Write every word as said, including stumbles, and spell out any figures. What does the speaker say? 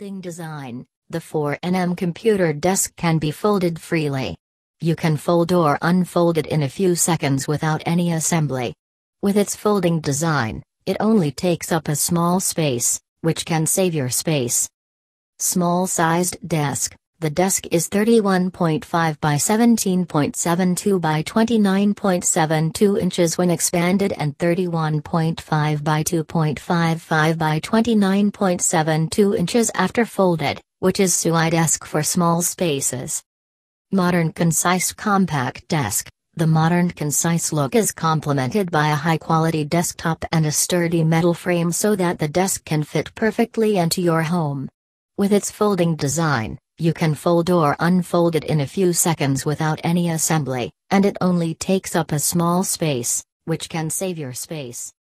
folding design, the four N M computer desk can be folded freely. You can fold or unfold it in a few seconds without any assembly. With its folding design, it only takes up a small space, which can save your space. Small-sized desk. The desk is thirty-one point five by seventeen point seven two by twenty-nine point seven two inches when expanded and thirty-one point five by two point five five by twenty-nine point seven two inches after folded, which is S U I desk for small spaces. Modern concise compact desk. The modern concise look is complemented by a high-quality desktop and a sturdy metal frame so that the desk can fit perfectly into your home. With its folding design, you can fold or unfold it in a few seconds without any assembly, and it only takes up a small space, which can save your space.